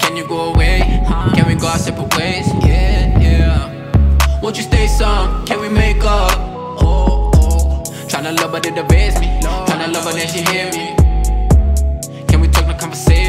can you go away? Can we go our separate ways? Yeah, yeah. Won't you stay some? Can we make up? Oh, oh. Tryna love but it evades me. Tryna love but then she hear me. Can we talk no conversation?